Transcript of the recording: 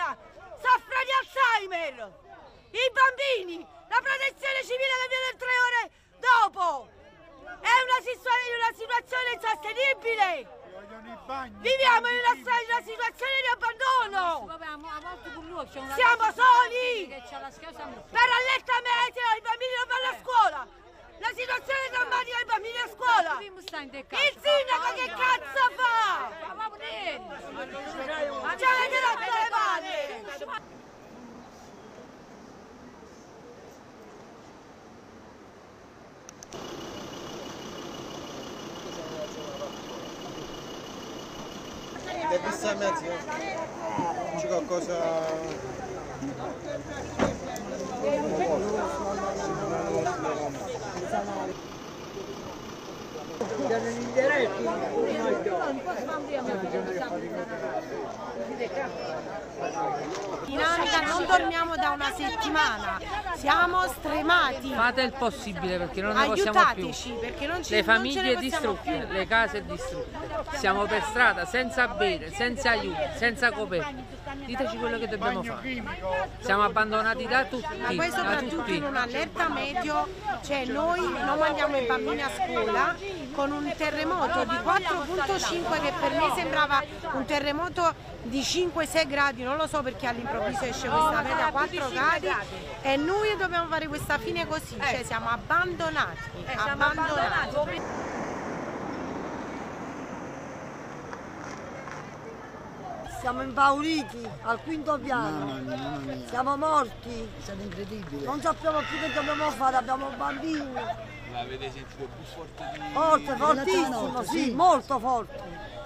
Campania soffre di Alzheimer, i bambini, la protezione civile che viene 3 ore dopo, è una situazione insostenibile. Viviamo in una situazione di abbandono. Siamo soli. Per allerta meteo i bambini non vanno a scuola. La situazione è drammatica ai bambini a scuola. Il sindaco che cazzo fa? Ci avete rotto le palle. L'hai vista a mezzo? C'è qualcosa... Dinamica, non dormiamo da una settimana, siamo stremati. Fate il possibile perché non ne possiamo più. Aiutateci, perché non ci Le non ce famiglie ne distrutte, le case distrutte. Siamo per strada senza bere, senza aiuti, senza coperti. Diteci quello che dobbiamo fare. Siamo abbandonati da tutti. Ma poi soprattutto in un'allerta meteo, cioè noi non mandiamo i bambini a scuola con un terremoto di 4,5 che per me sembrava un terremoto di 5-6 gradi, non lo so perché all'improvviso esce questa media 4 gradi e noi dobbiamo fare questa fine così, cioè siamo abbandonati, abbandonati. Siamo impauriti al quinto piano, siamo morti, È stato incredibile. non sappiamo più che dobbiamo fare, abbiamo bambini. L'avete sentito più forte di... Forte, fortissimo, sì, molto forte.